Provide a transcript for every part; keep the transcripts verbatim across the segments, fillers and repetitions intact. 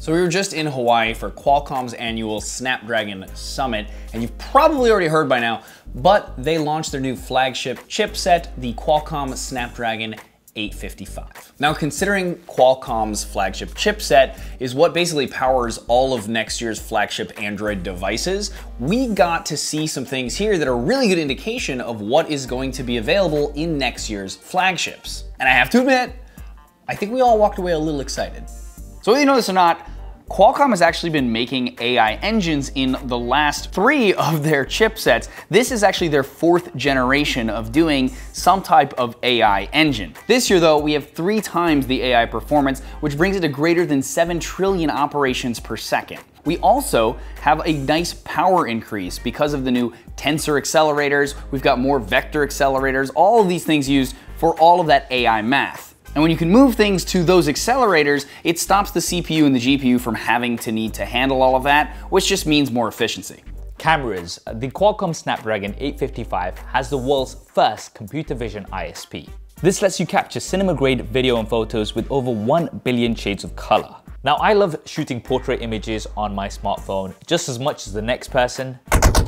So we were just in Hawaii for Qualcomm's annual Snapdragon Summit, and you've probably already heard by now, but they launched their new flagship chipset, the Qualcomm Snapdragon eight fifty-five. Now, considering Qualcomm's flagship chipset is what basically powers all of next year's flagship Android devices, we got to see some things here that are a really good indication of what is going to be available in next year's flagships. And I have to admit, I think we all walked away a little excited. So whether you know this or not, Qualcomm has actually been making A I engines in the last three of their chipsets. This is actually their fourth generation of doing some type of A I engine. This year though, we have three times the A I performance, which brings it to greater than seven trillion operations per second. We also have a nice power increase because of the new tensor accelerators. We've got more vector accelerators, all of these things used for all of that A I math. And when you can move things to those accelerators, it stops the C P U and the G P U from having to need to handle all of that, which just means more efficiency. Cameras. The Qualcomm Snapdragon eight fifty-five has the world's first computer vision I S P. This lets you capture cinema-grade video and photos with over one billion shades of color. Now, I love shooting portrait images on my smartphone just as much as the next person.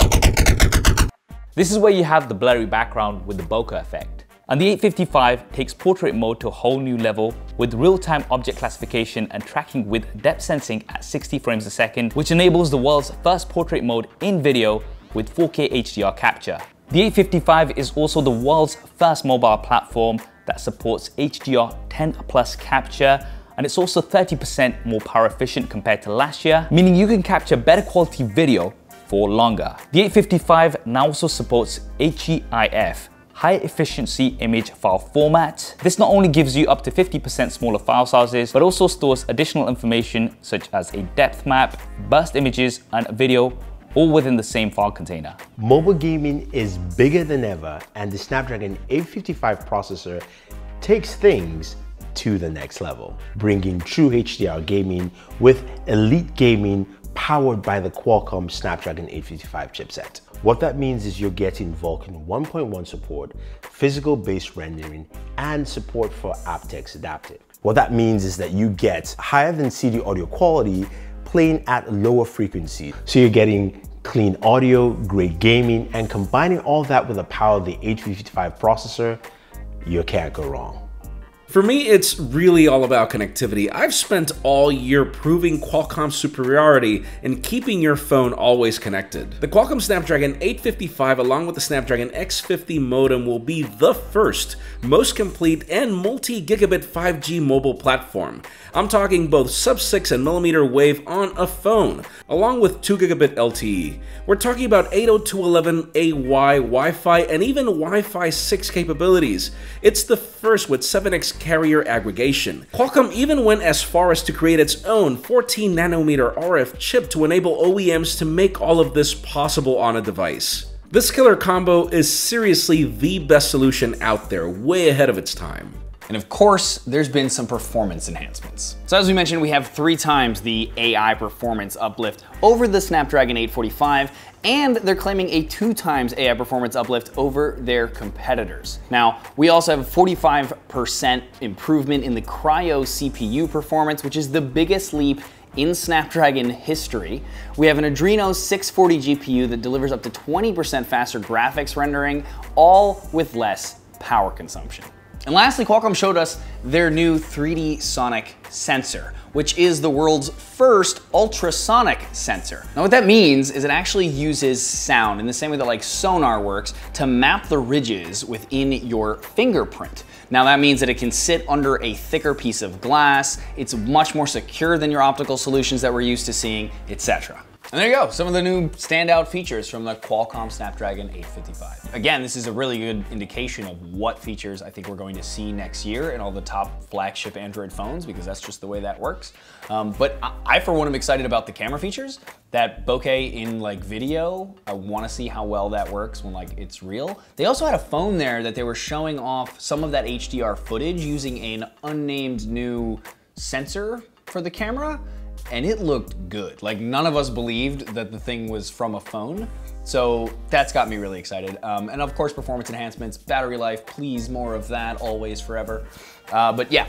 This is where you have the blurry background with the bokeh effect. And the eight fifty-five takes portrait mode to a whole new level with real-time object classification and tracking with depth sensing at sixty frames a second, which enables the world's first portrait mode in video with four K H D R capture. The eight fifty-five is also the world's first mobile platform that supports H D R ten plus capture, and it's also thirty percent more power efficient compared to last year, meaning you can capture better quality video for longer. The eight fifty-five now also supports H E I F, high efficiency image file format. This not only gives you up to fifty percent smaller file sizes, but also stores additional information such as a depth map, burst images, and video, all within the same file container. Mobile gaming is bigger than ever, and the Snapdragon eight fifty-five processor takes things to the next level, bringing true H D R gaming with elite gaming powered by the Qualcomm Snapdragon eight fifty-five chipset. What that means is you're getting Vulkan one point one support, physical-based rendering, and support for aptX Adaptive. What that means is that you get higher than C D audio quality playing at lower frequency. So you're getting clean audio, great gaming, and combining all that with the power of the eight fifty-five processor, you can't go wrong. For me, it's really all about connectivity. I've spent all year proving Qualcomm's superiority in keeping your phone always connected. The Qualcomm Snapdragon eight fifty-five along with the Snapdragon X fifty modem will be the first, most complete, and multi-gigabit five G mobile platform. I'm talking both sub six and millimeter wave on a phone, along with two gigabit L T E. We're talking about eight oh two dot eleven A Y Wi-Fi and even Wi-Fi six capabilities. It's the first with seven X carrier aggregation. Qualcomm even went as far as to create its own fourteen nanometer R F chip to enable O E Ms to make all of this possible on a device. This killer combo is seriously the best solution out there, way ahead of its time. And of course, there's been some performance enhancements. So as we mentioned, we have three times the A I performance uplift over the Snapdragon eight forty-five, and they're claiming a two times A I performance uplift over their competitors. Now, we also have a forty-five percent improvement in the Cryo C P U performance, which is the biggest leap in Snapdragon history. We have an Adreno six forty G P U that delivers up to twenty percent faster graphics rendering, all with less power consumption. And lastly, Qualcomm showed us their new three D Sonic Sensor, which is the world's first ultrasonic sensor. Now what that means is it actually uses sound in the same way that like sonar works to map the ridges within your fingerprint. Now that means that it can sit under a thicker piece of glass, it's much more secure than your optical solutions that we're used to seeing, et cetera. And there you go, some of the new standout features from the Qualcomm Snapdragon eight fifty-five. Again, this is a really good indication of what features I think we're going to see next year in all the top flagship Android phones, because that's just the way that works. Um, but I, I, for one, am excited about the camera features. That bokeh in like video, I wanna see how well that works when like it's real. They also had a phone there that they were showing off some of that H D R footage using an unnamed new sensor for the camera. And it looked good. Like none of us believed that the thing was from a phone. So that's got me really excited. Um, and of course, performance enhancements, battery life, please more of that, always, forever. Uh, but yeah,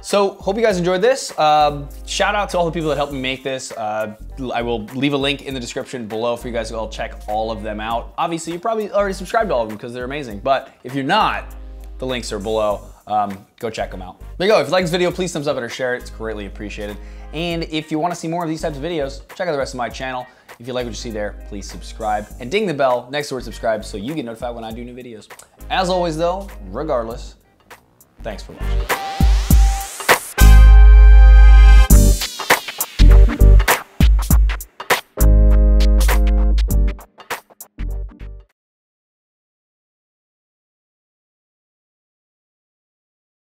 So hope you guys enjoyed this. Uh, shout out to all the people that helped me make this. Uh, I will leave a link in the description below for you guys to all check all of them out. Obviously, you probably already subscribed to all of them because they're amazing. But if you're not, the links are below. Um, go check them out. There you go. If you like this video, please thumbs up it or share it. It's greatly appreciated. And if you want to see more of these types of videos, check out the rest of my channel. If you like what you see there, please subscribe and ding the bell next to word subscribe so you get notified when I do new videos. As always though, regardless, thanks for watching.